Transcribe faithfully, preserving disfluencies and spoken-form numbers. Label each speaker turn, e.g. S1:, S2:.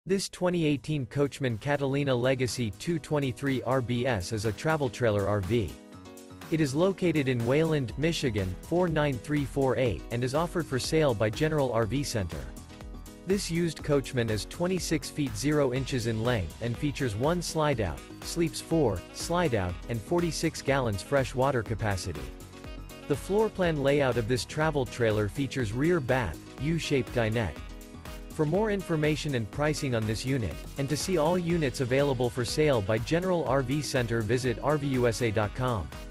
S1: This twenty eighteen Coachmen Catalina Legacy two twenty-three R B S is a travel trailer R V. It is located in Wayland, Michigan, four nine three four eight, and is offered for sale by General R V Center. This used Coachman is twenty-six feet zero inches in length and features one slide-out, sleeps four, slide-out, and forty-six gallons fresh water capacity. The floor plan layout of this travel trailer features rear bath, U-shaped dinette. For more information and pricing on this unit, and to see all units available for sale by General R V Center, visit R V U S A dot com.